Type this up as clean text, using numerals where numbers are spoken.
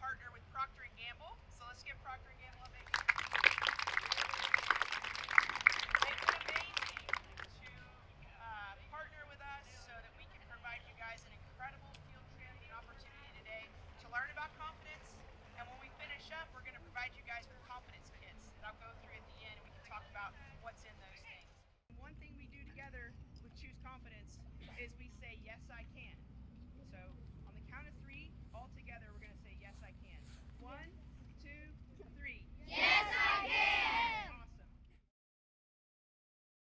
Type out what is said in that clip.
partner with Proctor Gamble. So let's give Proctor Gamble a big hand. They've been amazing to partner with us so that we can provide you guys an incredible field trip and opportunity today to learn about confidence. And when we finish up, we're going to provide you guys with confidence kits that I'll go through at the end, and we can talk about what's in those things. One thing we do together with Choose Confidence is we say, yes, I can. So on the count of 3, all together, we're going to say, yes, I can. 1,